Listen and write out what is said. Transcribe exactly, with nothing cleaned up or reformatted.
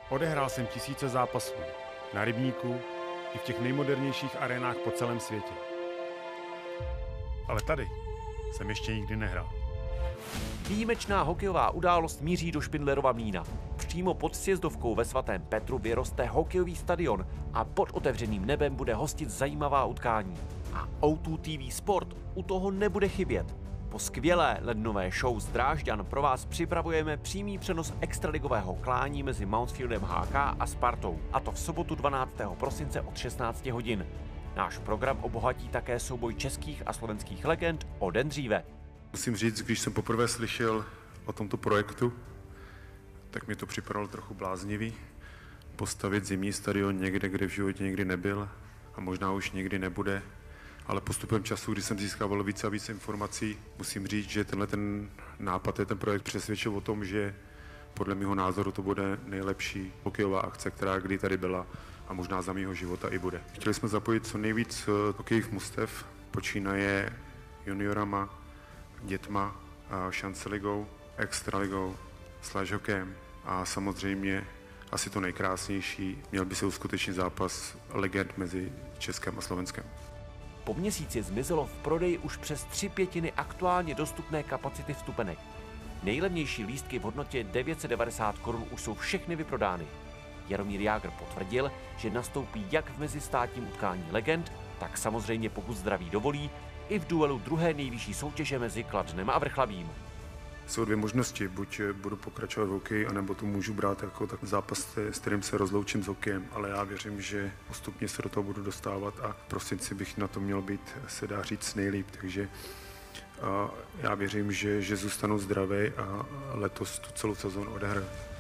Odehrál jsem tisíce zápasů na Rybníku i v těch nejmodernějších arénách po celém světě. Ale tady jsem ještě nikdy nehrál. Výjimečná hokejová událost míří do Špindlerova mlýna. Přímo pod sjezdovkou ve Svatém Petru vyroste hokejový stadion a pod otevřeným nebem bude hostit zajímavá utkání. A O dva T V Sport u toho nebude chybět. Po skvělé lednové show z Drážďan pro vás připravujeme přímý přenos extraligového klání mezi Mountfieldem H K a Spartou, a to v sobotu dvanáctého prosince od šestnácti hodin. Náš program obohatí také souboj českých a slovenských legend o den dříve. Musím říct, když jsem poprvé slyšel o tomto projektu, tak mi to připadalo trochu bláznivý. Postavit zimní stadion někde, kde v životě nikdy nebyl a možná už nikdy nebude. Ale postupem času, když jsem získával více a více informací, musím říct, že tenhle ten nápad, ten projekt přesvědčil o tom, že podle mého názoru to bude nejlepší hokejová akce, která kdy tady byla a možná za mého života i bude. Chtěli jsme zapojit co nejvíc hokejových mužstev, počínaje juniorama, dětma, šanceligou, extraligou, slash hokejem a samozřejmě asi to nejkrásnější, měl by se uskutečnit zápas legend mezi Českem a Slovenskem. Po měsíci zmizelo v prodeji už přes tři pětiny aktuálně dostupné kapacity vstupenek. Nejlevnější lístky v hodnotě devět set devadesát korun už jsou všechny vyprodány. Jaromír Jágr potvrdil, že nastoupí jak v mezistátním utkání legend, tak samozřejmě, pokud zdraví dovolí, i v duelu druhé nejvyšší soutěže mezi Kladnem a Vrchlabím. Jsou dvě možnosti, buď budu pokračovat v hokeji, anebo to můžu brát jako tak zápas, s kterým se rozloučím s hokejem, ale já věřím, že postupně se do toho budu dostávat a v prosinci bych na to měl být, se dá říct, nejlíp, takže já věřím, že, že zůstanu zdravý a letos tu celou sezónu odehraju.